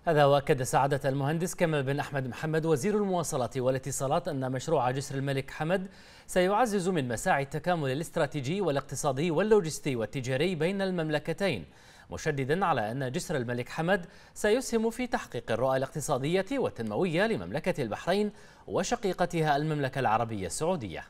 هذا وأكد سعادة المهندس كمال بن أحمد محمد وزير المواصلات والاتصالات أن مشروع جسر الملك حمد سيعزز من مساعي التكامل الاستراتيجي والاقتصادي واللوجستي والتجاري بين المملكتين، مشددا على أن جسر الملك حمد سيسهم في تحقيق الرؤى الاقتصادية والتنموية لمملكة البحرين وشقيقتها المملكة العربية السعودية.